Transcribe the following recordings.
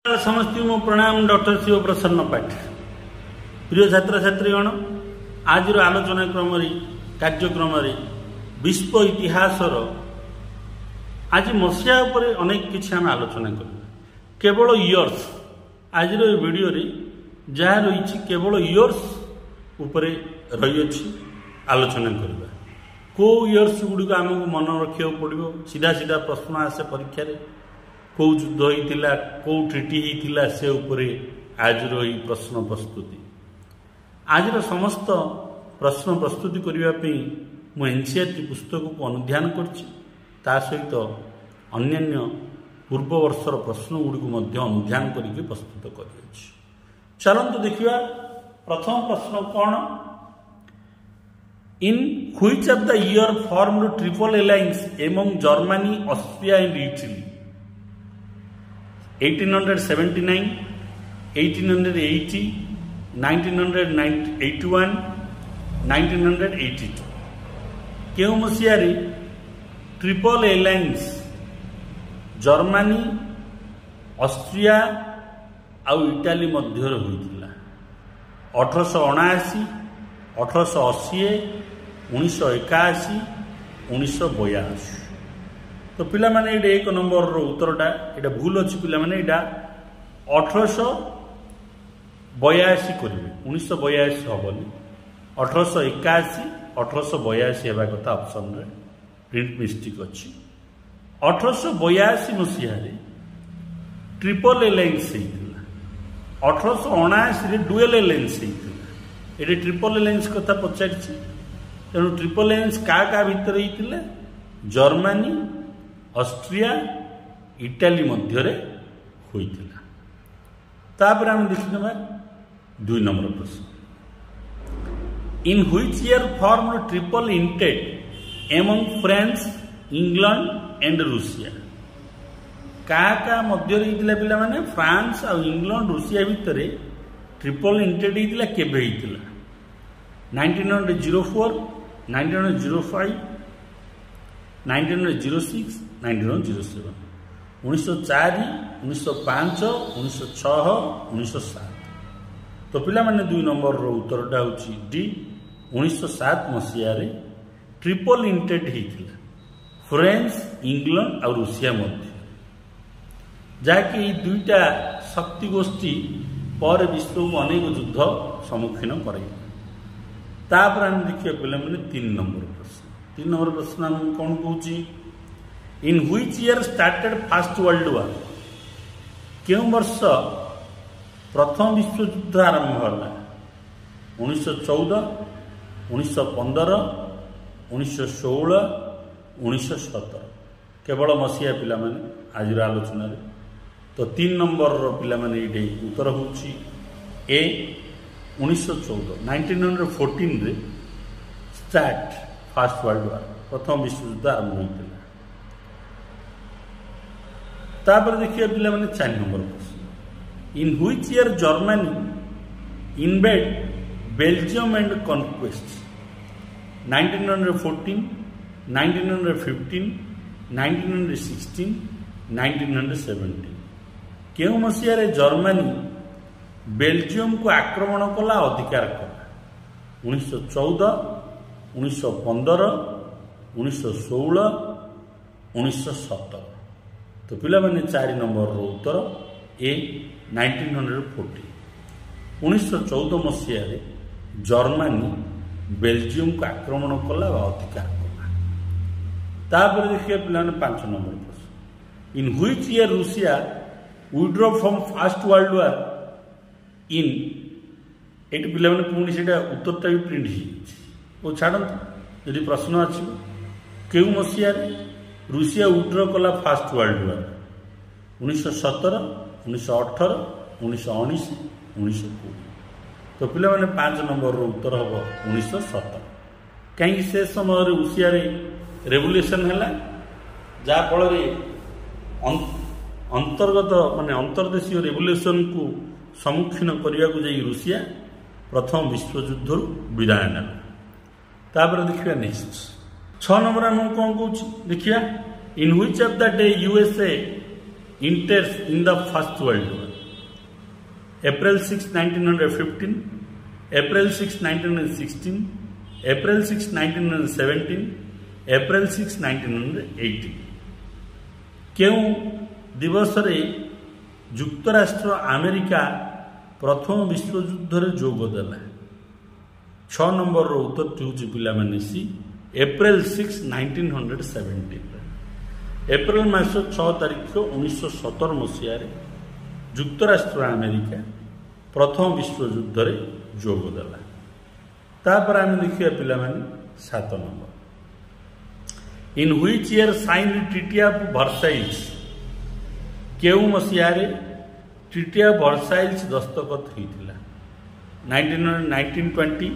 समस्त मो प्रणाम डॉक्टर शिव प्रसन्न पाठी। प्रिय छात्र छात्रीगण, आज आलोचना क्रम कार्यक्रम विश्व इतिहास आज मसीहा पर अनेक किसी आम आलोचना कर केवल इयर्स आज वीडियो जहाँ रही केवल इयर्स उपर रही आलोचना करवा को इयर्स गुड़िक आमको मन रखा पड़ो। सीधा सीधा प्रश्न आसे परीक्षा कौ युद्ध होता कौ ट्रिटी होता से उपरे आज प्रश्न प्रस्तुति आज समस्त प्रश्न प्रस्तुति करने मु एनसीईआरटी पुस्तक को अनुध्यान करता सहित अन्य पूर्व वर्षर प्रश्न गुड़िक अनुध्यान करके प्रस्तुत कर चलतु देखा। प्रथम प्रश्न कौन? In which of the year formed triple alliance among Germany Austria and Italy 1879, 1880, 1981, 1982 केउ मसीहारे ट्रिपल एलायंस जर्मनी ऑस्ट्रिया आउ इटाली मध्य होइतिला? 1879, 1880, 1981, 1982। तो पिला माने ये एक नंबर रो उत्तरटा ये भूल अच्छी पिला माने ये 1882 करेंगे 1982 हेनी 1881 1882 होगा कथा ऑप्शन रे प्रिंट मिस्टेक अच्छी। 1882 मसीह ट्रिपल एलायंस होता 1879 डुएल एलायंस होता ये ट्रिपल एलायंस कथा पचार तेणु ट्रिपल एलायंस क्या भितर होता जर्मनी ऑस्ट्रिया इटाली मध्य होइतिला। तापर हम देखिनबा 2 नंबर प्रश्न। In which year formed triple entente among France England and Russia? क्या मध्य होइतिला पिला माने फ्रांस और इंग्लैंड रूसिया भितर ट्रिपल इंटेड होइतिला केबे होइतिला? 1904, 1905, 1906, 1907, 1904, 1905, 1906, 1907। तो पिला माने 2 नंबर रो उत्तरटा होची डी 1907 मसीहा रे ट्रिपल इंटेड होइतिला फ्रांस इंग्लैंड और रूसिया मध्य जाकि दुईटा शक्ति गोष्ठी पर विश्व को अनेक युद्ध सम्मुखीन कराई। तापर हम देखिए पिला माने 3 नंबर प्रश्न। 3 नंबर प्रश्न हम कौन कहूँ? In which year started first world war? क्यों वर्ष प्रथम विश्व युद्ध आरंभ होला? 1914, 1915, 1916, 1917 केवल मसीहा पिला माने आज आलोचना रे। तो 3 नंबर पिला माने ये उत्तर होची ए 1914 1914 रे स्टार्ट फर्स्ट वर्ल्ड वार प्रथम विश्व युद्ध आरंभ होता। तापर देखिए पिला माने 4 नंबर प्रश्न। In which year Germany invade Belgium and conquest? 1914, 1915, 1916, 1917 केउ मसीहा रे जर्मनी बेल्जियम को आक्रमण कला अधिकार कला? 1914, 1915, 1916, 1917। तो पिला माने 4 नंबर रो उत्तर ए 1914 1914 मसीह जर्मनी बेल्जियम को आक्रमण कला अधिकार कला। तापर देखिए पिला 5 नंबर प्रश्न। In which year Russia withdraw from first world war in? ये पिला माने पुणी से उत्तरटा भी प्रिंट हो छाड़त यदि प्रश्न आसो क्यों मसीह रूसिया विड्रॉ कला फर्स्ट वर्ल्ड वार? 1917, 1918, 1919, 1920। तो पिला माने 5 नंबर रो उत्तर हम 1917 कहीं से समय रूसिया रेवोल्यूशन है जहाँफल अंतर्गत माने अंतर्देशीय रेवोल्यूशन को सम्मुखीन करने को जाई रूसिया प्रथम विश्व युद्ध विदाय ना। तापर देखिए नेक्स्ट 6 नंबर हम कौन कौन देखिया। In which of the day USA enters in the first world war? April 6, 1915, April 6, 1916, April 6, 1917, April 6, 1918 केउ दिवस रे युक्तराष्ट्र अमेरिका प्रथम विश्वयुद्ध रे जोग देला 6 नंबर रो उत्तर होची पिला माने सी April 6, 1917 एप्रिल मास 6 तारिख 1917 मसीह रे युक्तराष्ट्र अमेरिका प्रथम विश्वयुद्ध रे जोग देला तापर आम देखिया पिला माने 7 number in which year signed treaty of Versailles केउ मसीह रे ट्रीटी ऑफ वर्साइल्स दस्तखत होइतिला 1920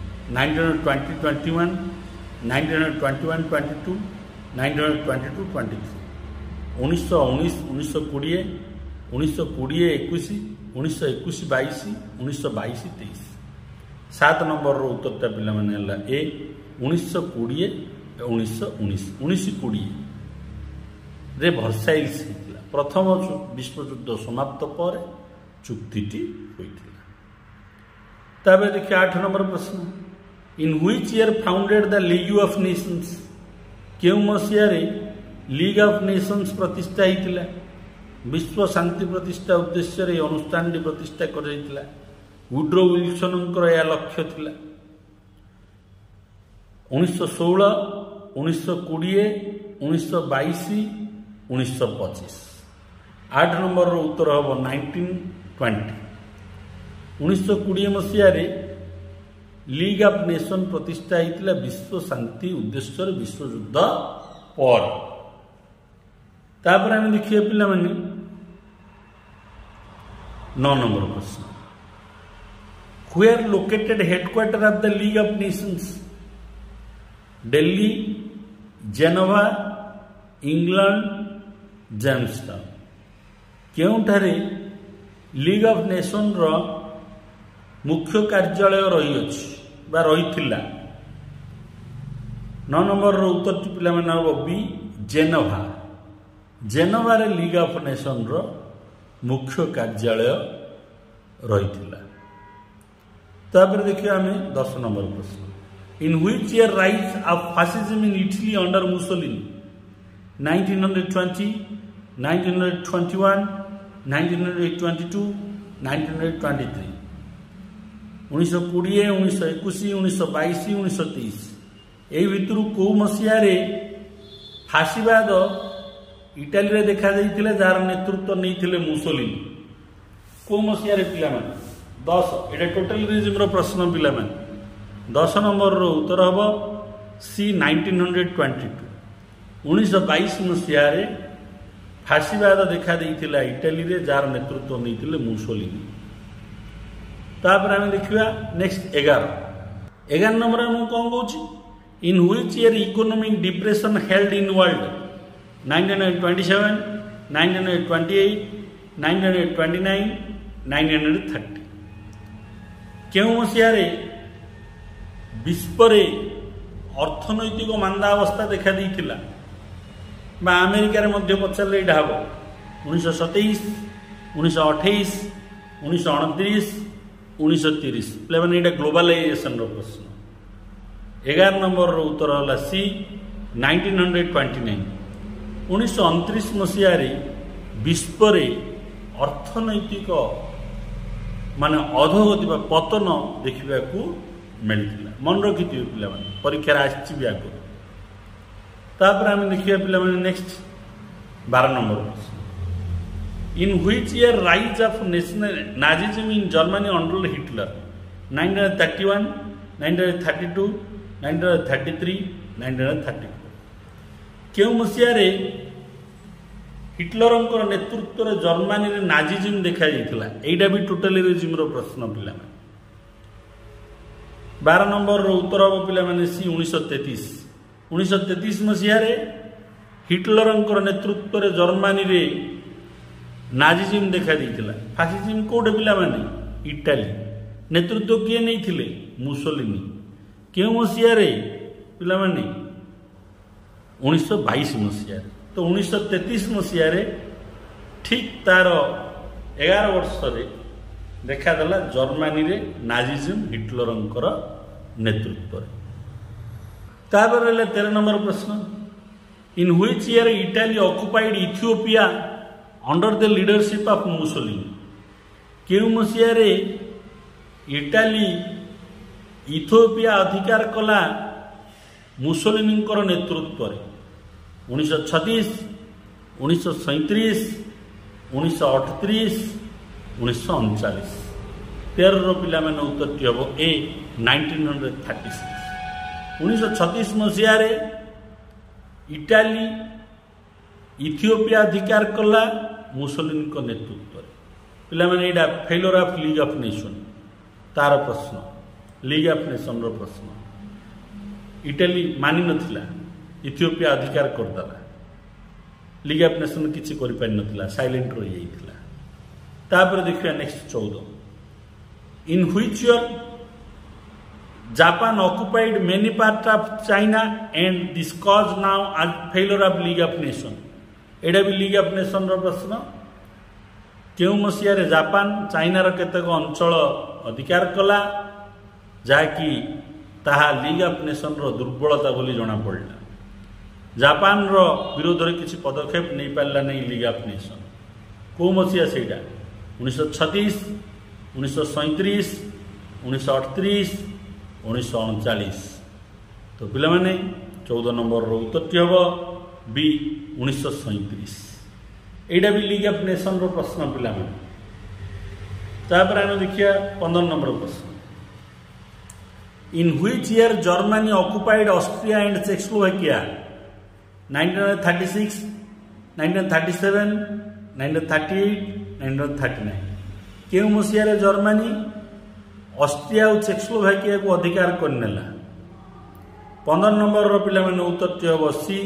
1921 1921-22 1922-23 1919 1920 1920-21 1921-22 1922-23 7 नंबर रो उत्तरटा पिला माने हला ए 1920 1919 1920 रे वर्साइल्स हितला प्रथम विश्वयुद्ध समाप्त पर चुक्तिटी होइतिला तबे देखिए 8 नंबर प्रश्न in which year founded the league of nations केउ मसीह रे लीग ऑफ नेशंस प्रतिष्ठा हितला विश्व शांति प्रतिष्ठा उद्देश्य रे अनुष्ठान प्रतिष्ठा करैतिला वुड्रो विल्सन या लक्ष्य थिला 1916 1920 1922 1925 8 नंबर रो उत्तर हम 1920 1920 मसीह रे लीग ऑफ नेशन प्रतिष्ठा होता विश्व शांति उद्देश्य विश्व युद्ध पर तापर आम देखिए पिला माने 9 नंबर प्रश्न where located headquarter of the league of nations Delhi Geneva England Jamestown केउठारे लीग ऑफ नेशन रो मुख्य कार्यालय रही अछि बा रहिथिला 9 नंबर रो उत्तर पिला माने हो बी जेनेवा जेनेवा रे लीग ऑफ नेशन रो मुख्य कार्यालय रहिथिला तापर देखिए हमें 10 नंबर प्रश्न in which year rise of fascism in Italy under Mussolini 1920 1921 1922 1923 1920 1921 1922 1923 एही भितरु को मसीहा रे फासीवाद इटाली रे देखा जाइथिले जार नेतृत्व नैथिले मुसोलिनी को मसीहा रे पिला माने 10 एटा टोटलिज्म रो प्रश्न पिला माने 10 नंबर रो उत्तर हबो सी 1922 1922 मसीहा रे फासीवाद देखा देइथिला इटाली रे जार नेतृत्व नैथिले मुसोलिनी तापर आम देखा नेक्स्ट 11 नंबर में कौन कौच in which year economic depression held in world 1927 1928 1929 1930 केउ मसीह रे विश्व रे अर्थनैतिक मांदावस्था देखा देइथिला बा अमेरिका रे मध्य पचारे एटा हबो 1927 1928 1929 1930 पे मैंने ये ग्लोबलाइजेशन प्रश्न 11 नंबर रो उत्तर है सी 1929 1929 मसीह विश्व रे अर्थनैतिक माने अधोगति पतन देखा मिलता मन रखी पे परीक्षा आसपर आम देखिए पे नेक्स्ट 12 नंबर प्रश्न in which year rise of Nazism in Germany under Hitler 1931 1932 1933 1934 केउ मसीह रे हिटलर नेतृत्व रे जर्मनी रे नाजिज्म देखा जाइथिला एटा भी टोटलिज्म रो प्रश्न पिला 12 नंबर रो उत्तर हम पिला माने सी 1933 मसीह रे हिटलर नेतृत्व रे जर्मनी रे नाजिज्म देखा जाइथिला फासिज्म कोड पिला माने इटाली नेतृत्व किए नहीं थिले मुसोलिनी केउ मसीह रे पिला माने 1922 मसीह तो 1933 मसीह ठीक तार 11 वर्ष रे देखादेला जर्मनी रे नाजिज्म हिटलरंकर नेतृत्व। तापर 13 नंबर प्रश्न, in which year Italy occupied Ethiopia under the leadership of Mussolini. केउ मसीहा रे इटाली इथियोपिया अधिकार कला मुसोलिनी नेतृत्व रे? 1936, 1937, 1938, 1939। 13 पिला मैंने उत्तर हम ए 1936। 1936 मसीह इटाली इथियोपिया अधिकार कला मुसोलिनी नेतृत्व रे। पिला मैंने यहाँ failure of league of nation तार प्रश्न, लीग ऑफ नेशन रो प्रश्न। इटाली मानि नथिला, इथियोपिया अधिकार करदेला, लीग ऑफ नेशन किसी कर पारि नथिला, साइलेंट रही जाइथिला। तापर देखिए next 14, in which year Japan occupied many part of China and this cause now आज failure of league of nation. एटा भी लीग ऑफ नेशन रो प्रश्न। केउ मसीह रे जापान चाइनार केतेक अंचल अधिकार कला जहाँकि ताहा लीग ऑफ नेशन रो दुर्बलता बोली जना पड़ला। जापान रो विरोध रे किसी पदक्षेप नहीं पारला नहीं लीग ऑफ नेशन। को मसीहा सेटा? 1936, 1937, 1938, 1939। तो पिला माने 14 नंबर रो उत्तर हम बी 1937। एटा भी लीग ऑफ नेशन रो प्रश्न पिला माने। तापर आम देखिया 15 नंबर प्रश्न, in which year Germany occupied Austria and Czechoslovakia? 1936, 1937, 1938, 1939। केउ मसीह जर्मनी ऑस्ट्रिया और चेकोस्लोवाकिया को अधिकार करनेला? 15 नंबर रो पिला माने उत्तर हम सी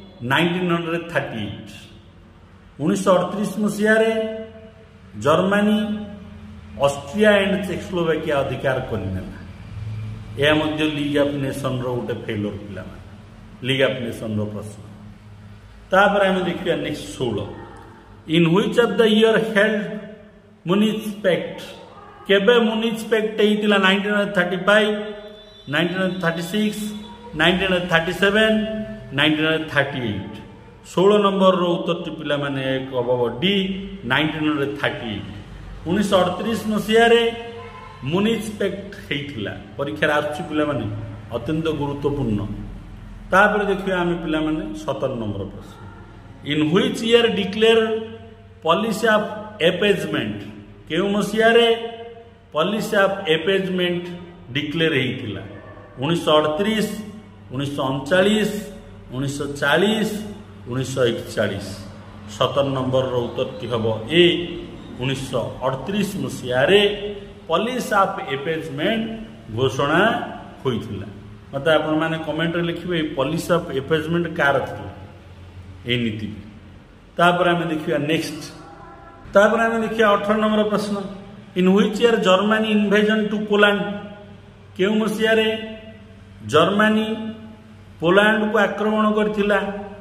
1938। 1938 मसीह जर्मनी ऑस्ट्रिया एंड चेकोस्लोवाकिया अधिकार करनेला। यह मध्य लीग ऑफ नेशन रो गोटे फेलोर पिला माने, लीग ऑफ नेशन रो प्रश्न। तापर आम देखिए next 16, in which of the year held Munich pact? केबे मुनिच पैक्ट होइतिला? 1935, 1936, 1937, 1938। 16 नंबर रो उत्तर पिला माने एक अभाव डी 1938। 1938 मसीह मुनिच पैक्ट होइतिला। परीक्षा आसुची पिला माने अत्यंत गुरुत्वपूर्ण। तापर देखिए आम पिला माने 17 नंबर प्रश्न, in which year declare policy of appeasement? केउ मसीह पॉलिसी ऑफ एपेजमेंट डिक्लेयर होइतिला? 1938, 1939, 1940, 1941। 17 नंबर रो उत्तर हम ए 1938 मसीह पॉलिसी ऑफ एपेजमेंट घोषणा होइतिला। मत आपण माने कमेंट रे लिखिबे पॉलिसी ऑफ एपेजमेंट कार थिला ए नीति। तापर आम देखिया नेक्स्ट, तापर आम देखिया 18 नंबर प्रश्न, in which year Germany invasion to Poland? केउ मसीह जर्मनी पोलैंड को आक्रमण करथिला?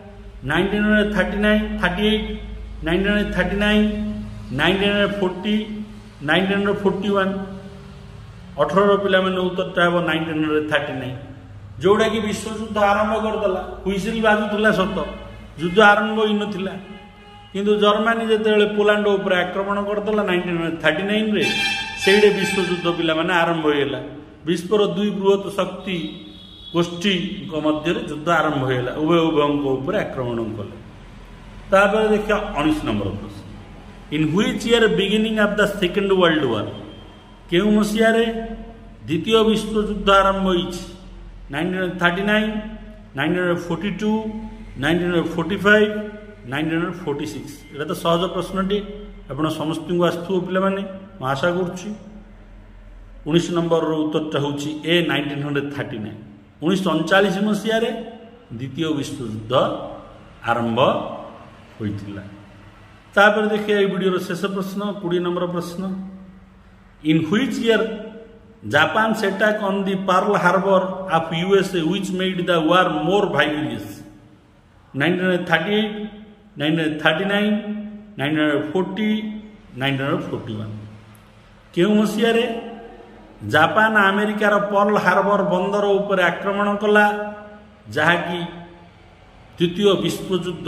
1939, 38, 1939, 1940, 1941। 18 पिला माने उत्तर हम 1939, जोड़ा कि विश्व युद्ध आरंभ करदेला। हुइसिल बाजुला सत, युद्ध आरंभ होई नथिला, किंतु जर्मनी जेतेबेले पोलैंड उपर आक्रमण करदेला 1939 रे, सेडे विश्व युद्ध पिला माने आरंभ होइला। विश्वर दुई बृहत शक्ति गोष्ठी मध्य युद्ध आरंभ होइला, उभय उभयଙ୍କ उपर आक्रमण कले। तापर देखिया 19 नंबर प्रश्न, in which year beginning of the second world war? केउ मसीह द्वितीय विश्व युद्ध आरंभ होइछि? 1939, 1942, 1945, 1946। एटा तो सहज प्रश्नटी, आपण समस्त को आसथु पिला माने म आशा करूछि। 19 नंबर रो उत्तर होछि ए 1939। 1939 मसीह द्वितीय विश्व युद्ध आरंभ होइथिला। तापर देखिए ये वीडियो शेष प्रश्न 20 नंबर प्रश्न, in which year Japan attack on the Pearl Harbor of USA which made the war more violence? 1938, 1939, 1940, 1941। केउं मसीहारे जापान अमेरिकार पर्ल हार्बर बंदर उपर आक्रमण कला जहाँकि द्वितीय विश्वयुद्ध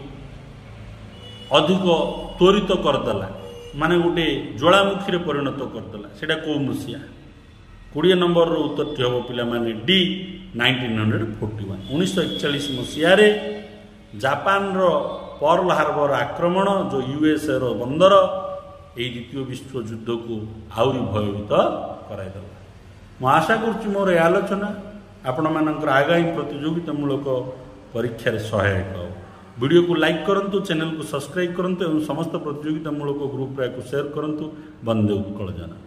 अधिक त्वरित करदेला माने गोटे ज्वालामुखी परिणत करदेला सेटा कौ मसीहा 20 नंबर उत्तर हम पे डी 1941 1941 मसीह जापान पर्ल हार्बर आक्रमण जो यूएसए रो बंदर यही द्वितीय विश्वयुद्ध को आहरी भयभीत कराइदेला। मु आशा करुच्ची मोर ए आलोचना आपण मानकर आगामी प्रतियोगितामूलक परीक्षा सहायक हो। वीडियो को लाइक करंतु, चैनल को सब्सक्राइब करंतु एवं समस्त प्रतियोगितामूलक ग्रुप शेयर करंतु। वंदे उत्कल जना।